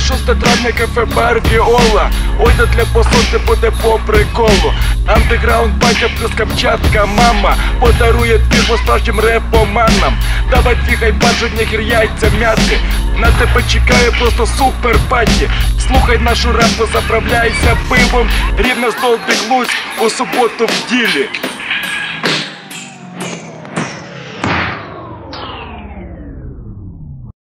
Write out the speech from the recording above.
6 травня, кафе бар Віола. Ой, да для посолти буде по приколу. Андеграунд, батя плюс Камчатка, мама подарує пиво справжнім репоманам. Давай двігай баджу, нігер, яйця, м'яти. На тебе чекає просто супер паті. Слухай нашу репу, заправляйся пивом. Рівне з Долбік Луцьк у суботу в ділі.